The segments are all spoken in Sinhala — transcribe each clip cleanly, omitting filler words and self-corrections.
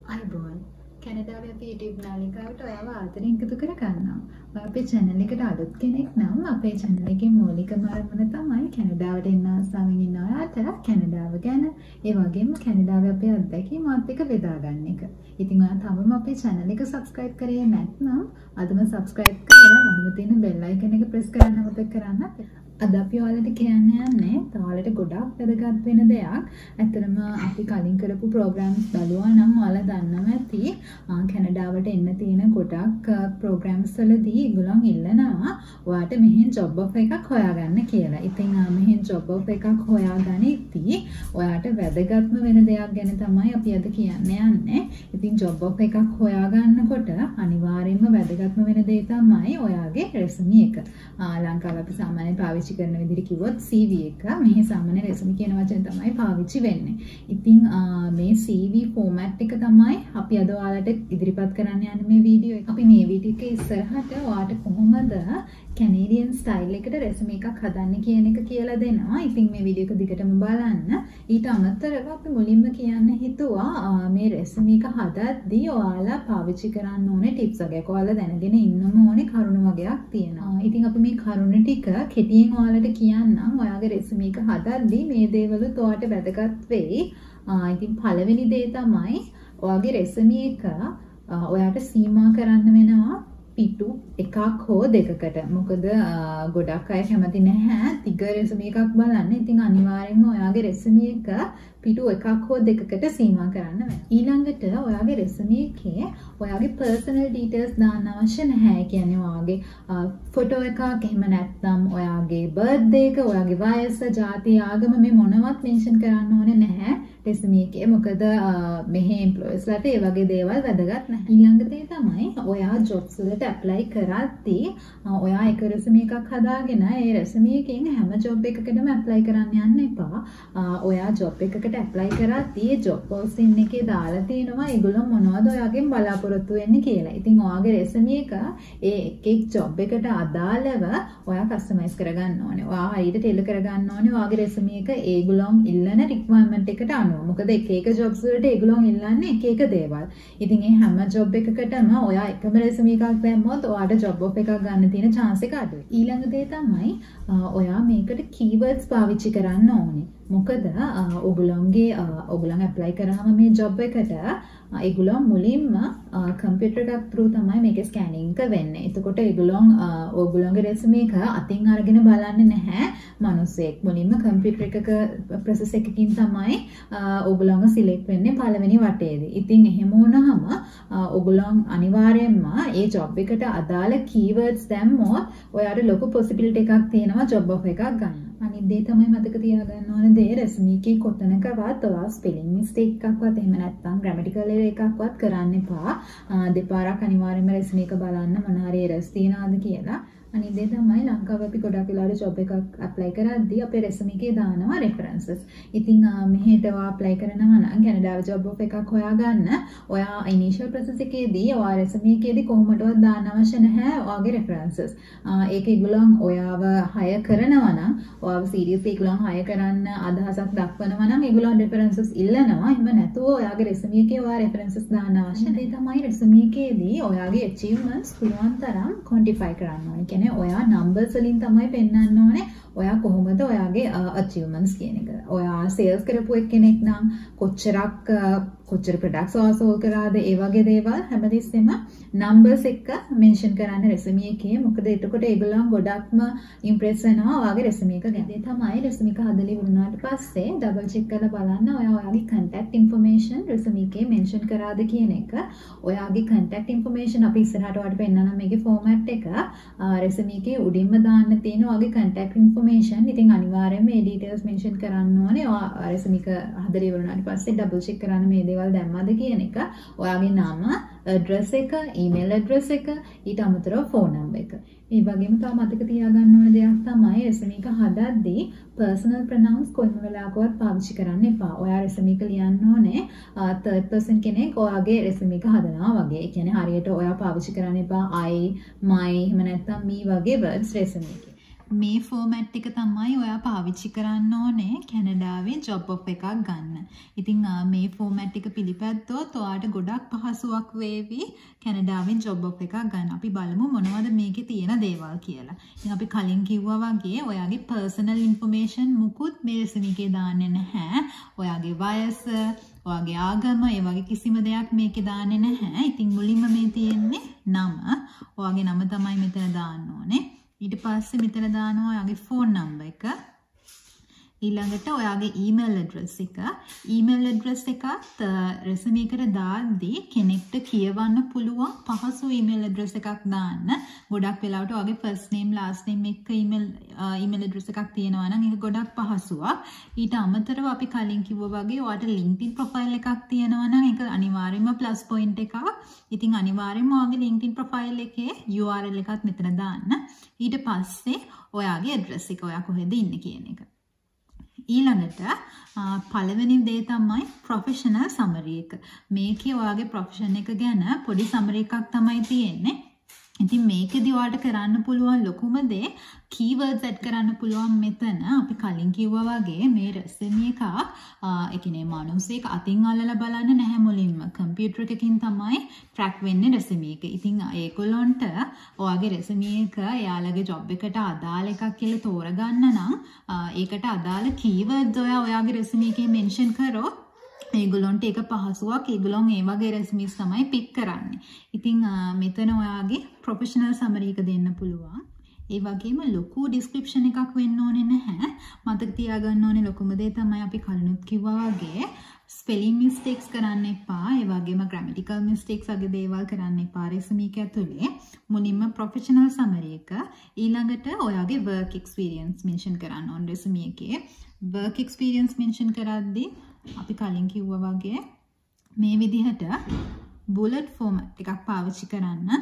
අයිබෝන් කැනඩාවේ අපි YouTube නාලිකාවට ඔයාව ආදරෙන් එකතු කර ගන්නවා. ඔයා අපේ channel එකට අලුත් කෙනෙක් නම් අපේ channel එකේ මූලිකම අරමුණ තමයි කැනඩාවට එන්න ආසාවෙන් ඉන්න ඔයාට කැනඩාව ගැන ඒ වගේම කැනඩාවේ අපේ අත්දැකීම් මාත් එක්ක බෙදා ගන්න එක. ඉතින් ඔයා තවම අපේ channel එක subscribe කරේ නැත්නම් අදම subscribe කරලා ළඟම තියෙන bell icon එක press කරන්න මතක කරන්න. අද අපි ඔයාලට කියන්න යන්නේ ඔයාලට ගොඩක් වැදගත් වෙන දෙයක්. ඇත්තටම අපි කලින් කරපු programs බලුවා නම් ඔයාලා දන්නවා ඇති කැනඩාවට එන්න තියෙන ගොඩක් programs වලදී ඒගොල්ලන් ඉල්ලනවා ඔයාට මෙහෙන් job offer එකක් හොයාගන්න කියලා. ඉතින් මෙහෙන් job offer එකක් හොයාගනිද්දී ඔයාට වැදගත්ම වෙන දෙයක් ගැන තමයි අපි අද කියන්න යන්නේ. ඉතින් job offer එකක් හොයාගන්නකොට අනිවාර්යයෙන්ම වැදගත්ම වෙන දේ තමයි ඔයාගේ resume එක. ලංකාවේ අපි සාමාන්‍යයෙන් පාවිච්චි කරන විදිහට කිව්වොත් CV එක මෙහි සාමාන්‍ය resume කියන වචන තමයි පාවිච්චි වෙන්නේ. ඉතින් මේ CV format එක තමයි අපි අද ඔයාලට ඉදිරිපත් කරන්න යන්නේ මේ වීඩියෝ එක. අපි මේ වීඩියෝ එකේ ඉස්සරහට ඔයාලට කොහොමද Canadian style එකට resume එකක් හදන්න කියන එක කියලා දෙනවා. ඉතින් මේ වීඩියෝ එක දිගටම බලන්න. ඊට අමතරව අපි මුලින්ම කියන්න හිතුවා මේ resume එක හදද්දී ඔයාලා පාවිච්චි කරන්න ඕනේ tips වගේක්. ඔයාලා දැනගෙන ඉන්නම ඕනේ කරුණු වගේක් තියෙනවා. ඉතින් අපි මේ කරුණු ටික කෙටියෙන් ඔයාලට කියන්නම්. ඔයාගේ resume එක හදද්දී මේ දේවලුත් ඔයාලට වැදගත් වෙයි. ඉතින් පළවෙනි දේ තමයි ඔයාගේ resume එක ඔයාට සීමා කරන්න වෙනවා පිටු එකක් හෝ දෙකකට. මොකද ගොඩක් අය කැමති නැහැ දිග resume එකක් බලන්න. ඉතින් අනිවාර්යයෙන්ම ඔයාගේ resume එක පිටු එකක් හෝ දෙකකට සීමා කරන්න වෙනවා. ඊළඟට ඔයාගේ resume එකේ ඔයාගේ personal details දාන්න අවශ්‍ය නැහැ. කියන්නේ ඔයාගේ ෆොටෝ එකක් එහෙම නැත්නම් ඔයාගේ birthday එක, ඔයාගේ වයස, ජාතිය, ආගම මේ මොනවත් mention කරන්න ඕනේ නැහැ resume එකේ. මොකද මෙහි employers ලට ඒ වගේ දේවල් වැදගත් නැහැ. ඊළඟ දේ තමයි ඔයා jobs වලට apply කරද්දී ඔයා එක resume එකක් හදාගෙන ඒ resume එකෙන් හැම job එකකටම apply කරන්න යන්න එපා. ඔයා job එකකට apply කරද්දී job posting එකේ දාලා තියෙනවා ඒගොල්ලෝ මොනවද ඔයාගෙන් බලාපොරොත්තු වෙන්නේ කියලා. ඉතින් ඔයාගේ resume එක ඒ එක් job එකට අදාළව ඔයා customize කරගන්න ඕනේ. ඔයා හරියට tailor කරගන්න ඕනේ ඔයාගේ resume එක ඒගොල්ලන් ඉල්ලන requirement එකට අනුව. මොකද එක එක jobs වලට ඒගොල්ලන් ඉල්ලන්නේ එක එක දේවල්. ඉතින් මේ හැම job එකකටම ඔයා එකම resume එකක් දැම්මොත් ඔයාට job offer එකක් ගන්න තියෙන chance එක අඩුයි. ඊළඟ දේ තමයි ඔයා මේකට keywords පාවිච්චි කරන්න ඕනේ. මොකද ඔයගොල්ලන් apply කරාම මේ job එකට ඒගොල්ලෝ මුලින්ම කම්පියුටර් එකක් through තමයි මේකේ ස්කෑනින් එක වෙන්නේ. එතකොට ඔයගොල්ලන්ගේ resume එක අතින් අරගෙන බලන්නේ නැහැ මිනිස්සෙක්. මුලින්ම කම්පියුටර් එකක process එකකින් තමයි ඔයගොල්ලන්ව select වෙන්නේ පළවෙනි වටේදී. ඉතින් එහෙම වුණාම ඔයගොල්ලන් අනිවාර්යයෙන්ම ඒ job එකට අදාළ keywords දැම්මොත් ඔයාට ලොකු possibility එකක් තියෙනවා job offer එකක් ගන්න. අනිත් දේ තමයි මතක තියාගන්න ඕන දේ resume එකේ කොතනකවත් ඔයා spelling mistake එකක්වත් එහෙම නැත්නම් grammatical error එකක්වත් කරන්න එපා. දෙපාරක් අනිවාර්යයෙන්ම resume එක බලන්න මොන හරි errors තියනවාද කියලා. අනිත් දේ තමයි ලංකාවේ අපි ගොඩක් වෙලාවට job එකක් apply කරද්දී අපේ resume එකේ දානවා references. ඉතින් මෙහෙට ඔයා apply කරනවා නම් කැනඩාවේ job offer එකක් හොයාගන්න ඔයා initial process එකේදී ඔයා resume එකේදී කොහොමදවත් දාන්න අවශ්‍ය නැහැ ඔයාගේ references. ඒක ඒගොල්ලන් ඔයාව hire කරනවා නම් ඔයාව seriously ඒගොල්ලන් hire කරන්න අදහසක් දක්වනවා නම් ඒගොල්ලන් references ඉල්ලනවා. එහෙම නැතුව ඔයාගේ resume එකේ ඔයා references දාන්න අවශ්‍ය නැහැ. ඒ තමයි resume එකේදී ඔයාගේ achievements පුළුවන් තරම් quantify කරන්න ඕනේ. ඔයා numbers වලින් තමයි පෙන්වන්න ඕනේ ඔයා කොහොමද ඔයාගේ achievements කියන එක. ඔයා sales කරපු කෙනෙක් නම් කොච්චර products ඔයා sold කරාද ඒ වගේ දේවල් හැමදෙස්සෙම numbers එක mention කරන්න resume එකේ. මොකද එතකොට ඒගොල්ලන් ගොඩක්ම impress වෙනවා ඔයාගේ resume එක ගැන. ඒ තමයි resume එක හදලා ඉවරනාට පස්සේ double check කරලා බලන්න ඔයාගේ contact information resume එකේ mention කරාද කියන එක. ඔයාගේ contact information අපි ඉස්සරහට ඔයාලට පෙන්නනවා මේකේ format එක. resume එකේ උඩින්ම දාන්න තියෙන ඔයාගේ contact information. ඉතින් අනිවාර්යයෙන්ම මේ details mention කරන්න ඕනේ. ඔයා resume එක හදලා ඉවරනාට පස්සේ double check කරන්න මේ දේවල් දැම්මද කියන එක. ඔයාගේ නම, address එක, email address එක, ඊට අමතරව phone number එක. මේ වගේම තව මතක තියාගන්න ඕන දෙයක් තමයි resume එක හදද්දී personal pronouns කොයිම වෙලාවකවත් පාවිච්චි කරන්න එපා. ඔයා resume එක ලියන්න ඕනේ third person කෙනෙක් ඔයාගේ resume එක හදනවා වගේ. ඒ කියන්නේ හරියට ඔයා පාවිච්චි කරන්න එපා I, my එහෙම නැත්නම් me වගේ words resume එකේ. මේ ෆෝමැට් එක තමයි ඔයා පාවිච්චි කරන්න ඕනේ කැනඩාවේ ජොබ් ඔෆ් එකක් ගන්න. ඉතින් මේ ෆෝමැට් එක පිළිපැද්දොත් ඔයාට ගොඩක් පහසුවක් වේවි කැනඩාවෙන් ජොබ් ඔෆ් එකක් ගන්න. අපි බලමු මොනවද මේකේ තියෙන දේවල් කියලා. ඉතින් අපි කලින් කිව්වා වගේ ඔයාගේ පර්සනල් ඉන්ෆර්මේෂන් මුකුත් මේ රෙසියුමේ එකේ දාන්නේ නැහැ. ඔයාගේ වයස, ඔයාගේ ආගම, ඒ වගේ කිසිම දෙයක් මේකේ දාන්නේ නැහැ. ඉතින් මුලින්ම මේ තියෙන්නේ නම. ඔයාගේ නම තමයි මෙතන දාන්න ඕනේ. ඊට පස්සේ මෙතන දානවා ඔයාගේ ෆෝන් නම්බර් එක. ඊළඟට ඔයාගේ ඊමේල් ඇඩ්‍රස් එක. ඊමේල් ඇඩ්‍රස් එකත් රෙසියුමේ එකට දාද්දී කෙනෙක්ට කියවන්න පුළුවන් පහසු ඊමේල් ඇඩ්‍රස් එකක් දාන්න. ගොඩක් වෙලාවට ඔයාගේ ෆස්ට් නේම් ලාස්ට් නේම් එක ඊමේල් ඇඩ්‍රස් එකක් තියෙනවා නම් ඒක ගොඩක් පහසුවක්. ඊට අමතරව අපි කලින් කිව්වා වගේ ඔයාට LinkedIn ප්‍රොෆයිල් එකක් තියෙනවා නම් ඒක අනිවාර්යයෙන්ම ප්ලස් පොයින්ට් එකක්. ඉතින් අනිවාර්යයෙන්ම ඔයාගේ LinkedIn ප්‍රොෆයිල් එකේ URL එකත් මෙතන දාන්න. ඊට පස්සේ ඔයාගේ ඇඩ්‍රස් එක ඔයා කොහෙද ඉන්නේ කියන එක. ඊළඟට පළවෙනි දේ තමයි ප්‍රොෆෙෂනල් සමරි එක. මේකේ ඔයාගේ ප්‍රොෆෙෂන් එක ගැන පොඩි සමරි එකක් තමයි තියෙන්නේ. ඉතින් මේකෙදි ඔයාලට කරන්න පුළුවන් ලොකුම දේ keywords add කරන්න පුළුවන් මෙතන. අපි කලින් කිව්වා වගේ මේ රෙසියුමේ එක ඒ කියන්නේ මනුස්සයෙක් අතින් අල්ලලා බලන්න නැහැ මුලින්ම. කම්පියුටර් එකකින් තමයි ට්‍රැක් වෙන්නේ රෙසියුමේ එක. ඉතින් ඒගොල්ලොන්ට ඔයාගේ රෙසියුමේ එක එයාලගේ ජොබ් එකට අදාළ එකක් කියලා තෝරගන්න නම් ඒකට අදාළ keywords ඔයාගේ රෙසියුමේ එකේ මෙන්ෂන් කරොත් ඒගොල්ලොන්ට ඒක පහසුවක්. ඒගොල්ලොන් ඒ වගේ රෙසියුමස් තමයි පික් කරන්නේ. ඉතින් මෙතන ඔයාගේ ප්‍රොෆෙෂනල් සමරි එක දෙන්න පුළුවන්. ඒ වගේම ලොකු ඩිස්ක්‍රිප්ෂන් එකක් වෙන්න ඕනේ නැහැ. මතක තියාගන්න ඕනේ ලොකුම දේ තමයි අපි කලිනුත් කිව්වා වගේ ස්පෙලිං මිස්ටේක්ස් කරන්න එපා. ඒ වගේම ග්‍රැමටිකල් මිස්ටේක්ස් වගේ දේවල් කරන්න එපා රෙසියුමේ එක ඇතුලේ. මුලින්ම ප්‍රොෆෙෂනල් සමරි එක. ඊළඟට ඔයාගේ වර්ක් එක්ස්පීරියන්ස් මෙන්ෂන් කරන්න ඕනේ රෙසියුමේ එකේ. වර්ක් එක්ස්පීරියන්ස් මෙන්ෂන් කරද්දී අපි කලින් කිව්වා වගේ මේ විදිහට බුලට් ෆෝමැට් එකක් පාවිච්චි කරන්න.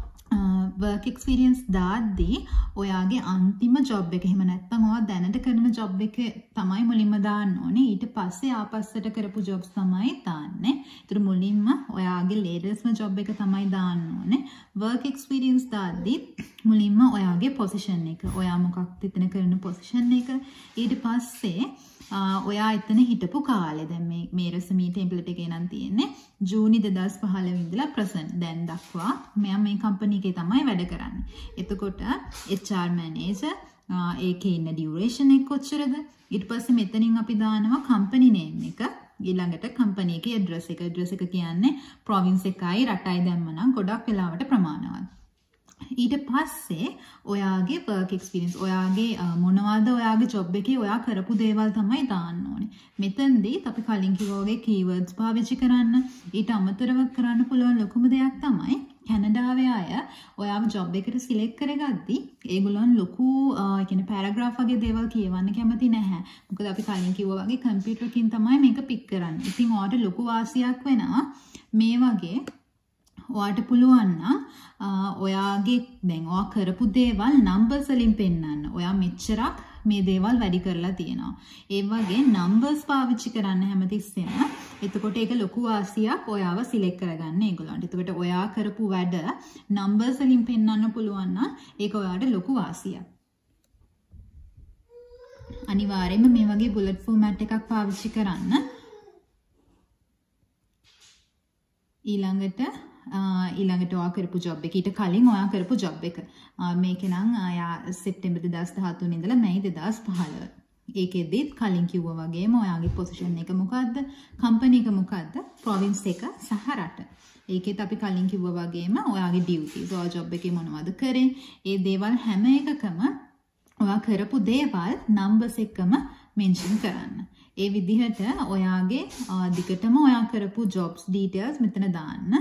work experience දාද්දී ඔයාගේ අන්තිම ජොබ් එක එහෙම නැත්නම් ඔයා දැනට කරන ජොබ් එක තමයි මුලින්ම දාන්න ඕනේ. ඊට පස්සේ ආපස්සට කරපු ජොබ්ස් තමයි දාන්නේ. ඒතර මුලින්ම ඔයාගේ latestම ජොබ් එක තමයි දාන්න ඕනේ. work experience දාද්දී මුලින්ම ඔයාගේ පොසිෂන් එක. ඔයා මොකක්ද එතන කරන පොසිෂන් එක. ඊට පස්සේ ඔයා එතන හිටපු කාලේ දැන් මේ රෙසියුමේ ටෙම්ප්ලේට් එකේ නම් තියෙන්නේ ජූනි 2015 ඉඳලා ප්‍රසන්ට් දැන් දක්වා මම මේ කම්පැනි එකේ තමයි වැඩ කරන්නේ. එතකොට HR මැනේජර් ඒකේ ඉන්න ඩියුරේෂන් එක කොච්චරද? ඊට පස්සේ මෙතනින් අපි දානවා කම්පැනි නේම් එක. ඊළඟට කම්පැනි එකේ ඇඩ්‍රස් එක. ඇඩ්‍රස් එක කියන්නේ ප්‍රොවින්ස් එකයි රටයි දැම්මනම් ගොඩක් වෙලාවට ප්‍රමාණවත්. ඊට පස්සේ ඔයාගේ work experience ඔයාගේ මොනවද ඔයාගේ job එකේ ඔයා කරපු දේවල් තමයි දාන්න ඕනේ. මෙතෙන්දී අපි කලින් කිව්වා වගේ keywords පාවිච්චි කරන්න. ඊට අමතරව කරන්න පුළුවන් ලොකුම දෙයක් තමයි කැනඩාවේ අය ඔයාව job එකට select කරගද්දී ඒගොල්ලන් ලොකු කියන්නේ paragraph වගේ දේවල් කියවන්න කැමති නැහැ. මොකද අපි කලින් කිව්වා වගේ computer එකකින් තමයි මේක pick කරන්නේ. ඉතින් ඔයාට ලොකු වාසියක් වෙනවා මේ වගේ ඔයාට පුළුවන් නම් ඔයාගේ දැන් ඔයා කරපු දේවල් නම්බර්ස් වලින් පෙන්නන්න. ඔයා මෙච්චරක් මේ දේවල් වැඩි කරලා තියෙනවා. ඒ වගේ නම්බර්ස් පාවිච්චි කරන්න හැමතිස්සෙම. එතකොට ඒක ලොකු වාසියක් ඔයාව සිලෙක්ට් කරගන්න ඒගොල්ලන්ට. එතකොට ඔයා කරපු වැඩ නම්බර්ස් වලින් පෙන්නන්න පුළුවන් නම් ඒක ඔයාට ලොකු වාසියක්. අනිවාර්යයෙන්ම මේ වගේ බුලට් ෆෝමැට් එකක් පාවිච්චි කරන්න. ඊළඟට ඔයා කරපු ජොබ් එක ඊට කලින් ඔයා කරපු ජොබ් එක මේක නම් සෙප්තැම්බර් 2013 ඉඳලා මැයි 2015. ඒකෙදිත් කලින් කිව්වා වගේම ඔයාගේ පොසිෂන් එක මොකද්ද? කම්පැනි එක මොකද්ද? ප්‍රොවින්ස් එක සහ රට. ඒකෙත් අපි කලින් කිව්වා වගේම ඔයාගේ ඩියුටිස් ඔයා ජොබ් එකේ මොනවද කරේ? ඒ දේවල් හැම එකකම ඔයා කරපු දේවල් නම්බර්ස් එක්කම මෙන්ෂන් කරන්න. ඒ විදිහට ඔයාගේ දිගටම ඔයා කරපු ජොබ්ස් ඩීටේල්ස් මෙතන දාන්න.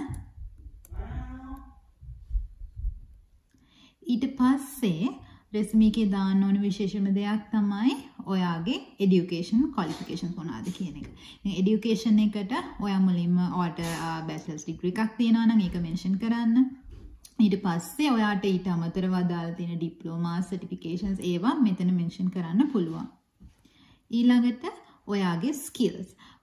ඊට පස්සේ රෙසියුමේ එකේ දාන්න ඕන විශේෂම දෙයක් තමයි ඔයාගේ এডুকেෂන් ක්වොලිෆිකේෂන්ස් මොනවාද කියන එක. ඉතින් এডুকেෂන් එකට ඔයා මුලින්ම ඔයාට බැචලර්ස් ඩිග්‍රී එකක් තියෙනවා නම් ඒක මෙන්ෂන් කරන්න. ඊට පස්සේ ඔයාට ඊට අමතරව අදාළ තියෙන ඩිප්ලෝමා සර්ටිෆිකේෂන්ස් ඒවා මෙතන මෙන්ෂන් කරන්න පුළුවන්. ඊළඟට ඔයාගේ ස්කිල්ස්.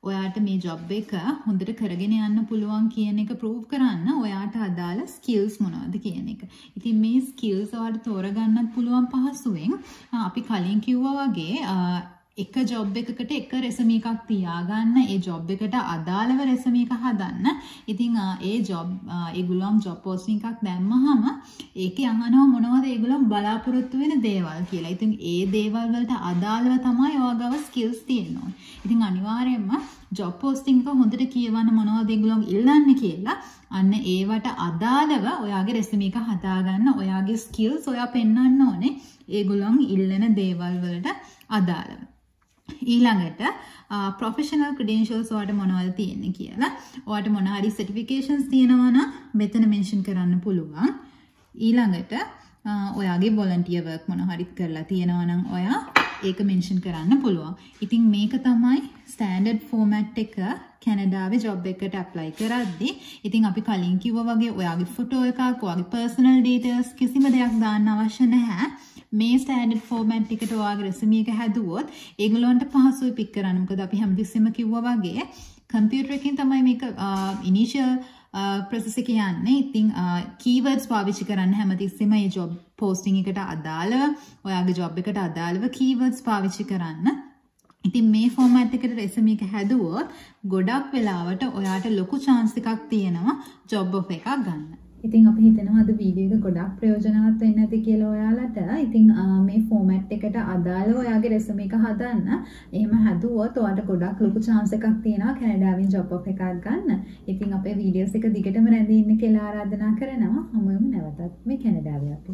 ඔයාට මේ ජොබ් එක හොඳට කරගෙන යන්න පුළුවන් කියන එක ප්‍රූව් කරන්න ඔයාට අදාළ ස්කිල්ස් මොනවද කියන එක. ඉතින් මේ ස්කිල්ස් ඔයාලට තෝරගන්නත් පුළුවන් පහසුවෙන්. අපි කලින් කිව්වා වගේ එක ජොබ් එකකට එක රෙසුමේ එකක් තියාගන්න, ඒ ජොබ් එකට අදාළව රෙසුමේ එක හදන්න. ඉතින් ඒගොල්ලන් ජොබ් පෝස්ටිං එකක් දැම්මහම ඒකේ අහනවා මොනවද ඒගොල්ලන් බලාපොරොත්තු වෙන දේවල් කියලා. ඉතින් ඒ දේවල් වලට අදාළව තමයි ඔයාගව ස්කිල්ස් තියෙන්න ඕනේ. ඉතින් අනිවාර්යයෙන්ම ජොබ් පෝස්ටිං එක හොඳට කියවන්න මොනවද ඒගොල්ලන් ඉල්ලන්නේ කියලා. අන්න ඒවට අදාළව ඔයාගේ රෙසුමේ එක හදාගන්න. ඔයාගේ ස්කිල්ස් ඔයා පෙන්වන්න ඕනේ ඒගොල්ලන් ඉල්ලන දේවල් වලට අදාළව. ඊළඟට ප්‍රොෆෙෂනල් ක්‍රෙඩෙන්ෂල්ස් ඔයාට මොනවද තියෙන්නේ කියලා. ඔයාට මොන හරි සර්ටිෆිකේෂන්ස් තියෙනවා නම් මෙතන මෙන්ෂන් කරන්න පුළුවන්. ඊළඟට ඔයාගේ වොලන්ටියර් වර්ක් මොන හරි කරලා තියෙනවා නම් ඔයා ඒක මෙන්ෂන් කරන්න පුළුවන්. ඉතින් මේක තමයි ස්ටෑන්ඩඩ් ෆෝමැට් එක කැනඩාවේ ජොබ් එකකට ඇප්ලයි කරද්දී. ඉතින් අපි කලින් කිව්වා වගේ ඔයාගේ ෆොටෝ එකක්, ඔයාගේ පර්සනල් ඩීටේල්ස් කිසිම දෙයක් දාන්න අවශ්‍ය නැහැ. මේ ස්ටෑන්ඩඩ් ෆෝමැට් එකට ඔයාගේ රෙසුමේ එක හැදුවොත් ඒගොල්ලන්ට පහසුයි පික් කරන්න. මොකද අපි හැමතිස්සෙම කිව්වා වගේ කම්පියුටර් එකකින් තමයි මේක ඉනිෂියල් ප්‍රොසෙස් එක යන්නේ. ඉතින් කීවර්ඩ්ස් පාවිච්චි කරන්න හැමතිස්සෙම මේ ජොබ් පෝස්ටිං එකට අදාළව ඔයාගේ ජොබ් එකට අදාළව කීවර්ඩ්ස් පාවිච්චි කරන්න. ඉතින් මේ ෆෝමැට් එකට රෙසුමේ එක හැදුවොත් ගොඩක් වෙලාවට ඔයාට ලොකු chance එකක් තියෙනවා ජොබ් ඔෆර් එකක් ගන්න. ඉතින් අපි හිතනවා අද වීඩියෝ එක ගොඩක් ප්‍රයෝජනවත් වෙන්න ඇති කියලා ඔයාලට. ඉතින් මේ ෆෝමැට් එකට අදාළව ඔයාගේ රෙසුමේ එක හදන්න. එහෙම හැදුවොත් ඔයාලට ගොඩක් ලොකු chance එකක් තියෙනවා කැනඩාවෙන් ජොබ් ඔෆර් එකක් ගන්න. ඉතින් අපේ වීඩියෝස් එක දිගටම රැඳී ඉන්න කියලා ආරාධනා කරනවා. හමුවෙමු නැවතත් මේ කැනඩාවේ අපි